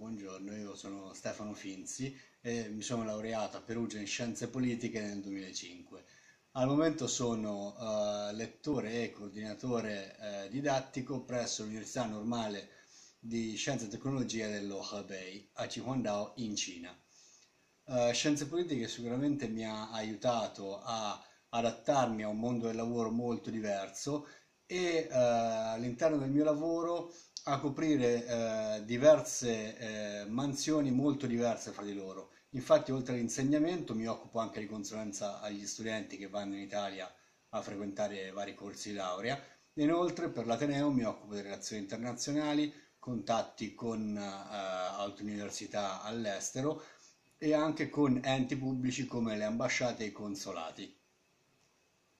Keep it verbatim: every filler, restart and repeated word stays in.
buongiorno, io sono Stefano Finzi e mi sono laureato a Perugia in Scienze Politiche nel duemilacinque. Al momento sono eh, lettore e coordinatore eh, didattico presso l'Università Normale di Scienze e Tecnologie dello Hebei a Qihua in Cina. Eh, Scienze Politiche sicuramente mi ha aiutato a adattarmi a un mondo del lavoro molto diverso e eh, all'interno del mio lavoro a coprire eh, diverse eh, mansioni molto diverse fra di loro. Infatti, oltre all'insegnamento, mi occupo anche di consulenza agli studenti che vanno in Italia a frequentare vari corsi di laurea. Inoltre, per l'Ateneo mi occupo di relazioni internazionali, contatti con eh, altre università all'estero e anche con enti pubblici come le ambasciate e i consolati.